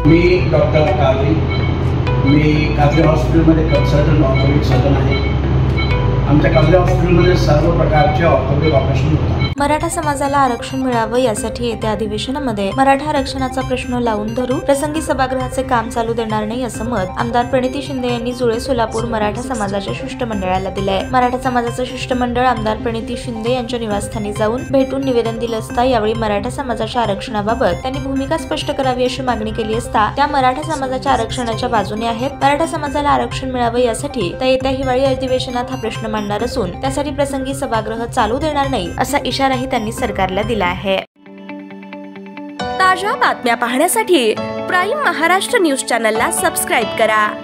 मी doctor Qadri, मी कादरी हॉस्पिटलमध्ये consultant orthopaedic surgeon आहे। आमच्या कादरी हॉस्पिटलमध्ये सर्व प्रकारचे ऑर्थोपेडिक ऑपरेशन होतात। मराठा समाजाला आरक्षण मिळावं यासाठी येत्या अधिवेशनामध्ये मराठा आरक्षणाचा प्रश्न लावून धरू, प्रसंगी सभागृहाचे काम चालू देणार नाही असं मत आमदार प्रणिती शिंदे यांनी जुळे सोलापूर मराठा समाजाच्या शिष्टमंडळाला दिलंय। मराठा समाजाचं शिष्टमंडळ आमदार प्रणिती शिंदे यांच्या निवासस्थानी जाऊन भेटून निवेदन दिलं असता यावेळी मराठा समाजाच्या आरक्षणाबाबत त्यांनी भूमिका स्पष्ट करावी अशी मागणी केली असता त्या मराठा समाजाच्या आरक्षणाच्या बाजूने आहेत। मराठा समाजाला आरक्षण मिळावं यासाठी त्या येत्या हिवाळी अधिवेशनात हा प्रश्न मांडणार असून त्यासाठी प्रसंगी सभागृह चालू देणार नाही असा इशाराही त्यांनी सरकारला दिला आहे। ताज्या बातम्या पाहण्यासाठी प्राईम महाराष्ट्र न्यूज चॅनलला सबस्क्राईब करा।